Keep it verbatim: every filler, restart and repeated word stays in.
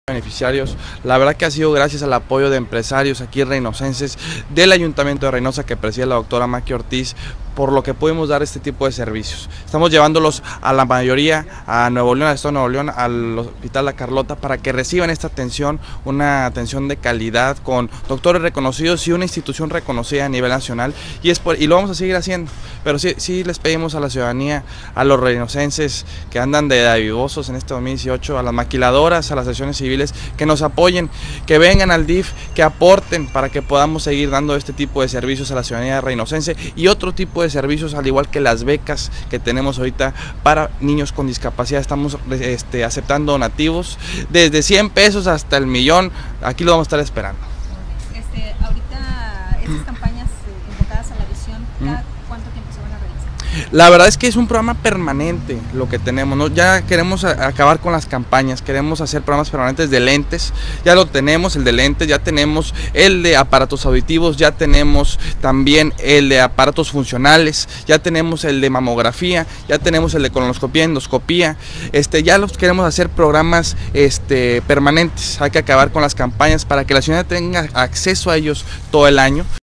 Beneficiarios, la verdad que ha sido gracias al apoyo de empresarios aquí reynosenses del Ayuntamiento de Reynosa que preside la doctora Maqui Ortiz, por lo que podemos dar este tipo de servicios. Estamos llevándolos a la mayoría a Nuevo León, al estado de Nuevo León, al Hospital La Carlota, para que reciban esta atención, una atención de calidad con doctores reconocidos y una institución reconocida a nivel nacional, y es por, y lo vamos a seguir haciendo. Pero sí, sí les pedimos a la ciudadanía, a los reynosenses que andan de davivosos en este dos mil dieciocho, a las maquiladoras, a las asociaciones civiles, que nos apoyen, que vengan al D I F, que aporten para que podamos seguir dando este tipo de servicios a la ciudadanía reynosense y otro tipo de servicios, al igual que las becas que tenemos ahorita para niños con discapacidad. Estamos este, aceptando donativos desde cien pesos hasta el millón. Aquí lo vamos a estar esperando. Este, ahorita estas campañas eh, enfocadas a la visión, ¿cada cuánto tiempo se van a realizar? La verdad es que es un programa permanente lo que tenemos, ¿no? Ya queremos a, acabar con las campañas, queremos hacer programas permanentes de lentes, ya lo tenemos, el de lentes, ya tenemos el de aparatos auditivos, ya tenemos también el de aparatos funcionales, ya tenemos el de mamografía, ya tenemos el de colonoscopía, endoscopía, este, ya los queremos hacer programas este, permanentes. Hay que acabar con las campañas para que la ciudadanía tenga acceso a ellos todo el año.